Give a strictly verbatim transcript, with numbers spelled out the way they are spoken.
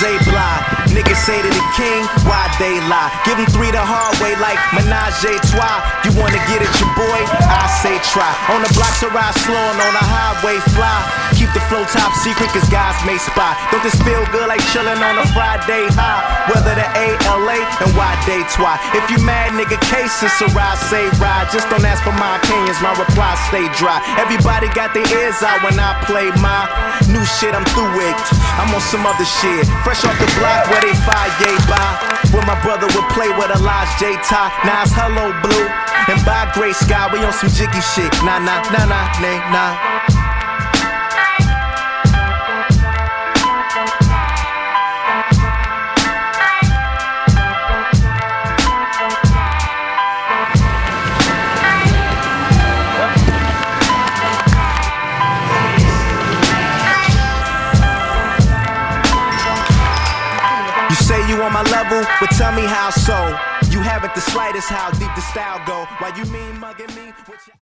Bly. Niggas say to the king, why they lie? Give them three the hard way like menage a trois. You wanna get at your boy? I say try. On the blocks I ride slow and on the highway fly. Keep the flow top secret cause guys may spy. Don't this feel good like chillin' on a Friday high? Whether the A L A and why they twi. If you mad nigga cases, so ride, say ride. Just don't ask for my opinions, my reply stay dry. Everybody got their ears out when I play my new shit, I'm through with. I'm on some other shit, fresh off the block where they fire yay by. When my brother would play with a Lodge J tie. Now it's hello blue, and by gray sky, we on some jiggy shit. Nah, nah, nah, nah, nah, nah. You say you on my level, but tell me how so. You haven't the slightest how deep the style go. Why you mean mugging me?